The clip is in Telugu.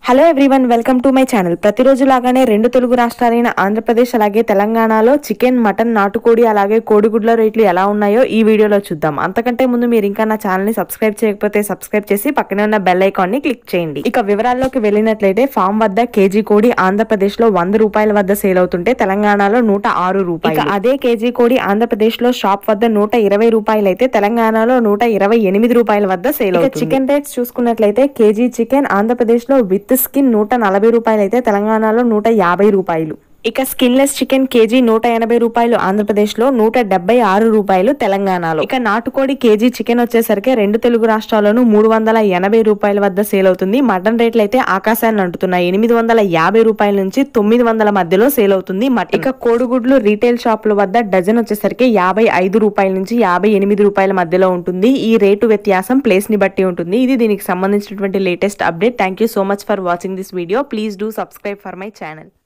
Hello everyone, welcome to my channel. ప్రతిరోజు లాగానే రెండు తెలుగు రాష్ట్రాలైన ఆంధ్రప్రదేశ్ అలాగే తెలంగాణలో చికెన్, మటన్, నాటుకోడి అలాగే కోడిగుడ్ల రేట్లు ఎలా ఉన్నాయో ఈ వీడియోలో చూద్దాం. అంతకంటే ముందు మీరు ఇంకా నా ఛానల్ ని సబ్స్క్రైబ్ చేయకపోతే సబ్స్క్రైబ్ చేసి పక్కనే ఉన్న బెల్ ఐకాన్ ని క్లిక్ చేయండి. ఇక వివరాల్లోకి వెళ్ళినట్లయితే ఫామ్ వద్ద కేజీ కోడి ఆంధ్రప్రదేశ్ లో 100 రూపాయల వద్ద సేల్ అవుతుంటే తెలంగాణలో 106 రూపాయలు. ఇక అదే కేజీ కోడి ఆంధ్రప్రదేశ్ లో షాప్ వద్ద 120 రూపాయలు అయితే తెలంగాణలో 128 రూపాయల వద్ద సేల్ అవుతుంది. చికెన్ రేట్స్ చూసుకున్నట్లయితే కేజీ చికెన్ ఆంధ్రప్రదేశ్ లో విత్ స్కిన్ 140 రూపాయలు అయితే తెలంగాణలో 150 రూపాయలు. ఇక స్కిన్లెస్ చికెన్ కేజీ 180 రూపాయలు ఆంధ్రప్రదేశ్ లో, 176 రూపాయలు తెలంగాణలో. ఇక నాటుకోడి కేజీ చికెన్ వచ్చేసరికి రెండు తెలుగు రాష్ట్రాల్లోనూ 380 రూపాయల వద్ద సేల్ అవుతుంది. మటన్ రేట్లు అయితే ఆకాశాన్ని అంటున్నాయి. 850 రూపాయల నుంచి 900 మధ్యలో సేల్ అవుతుంది మటన్. ఇక కోడిగుడ్లు రీటైల్ షాపుల వద్ద డజన్ వచ్చేసరికి 55 రూపాయల నుంచి 58 రూపాయల మధ్యలో ఉంటుంది. ఈ రేటు వ్యత్యాసం ప్లేస్ ని బట్టి ఉంటుంది. ఇది దీనికి సంబంధించినటువంటి latest update. Thank you so much for watching this video. Please do subscribe for my channel.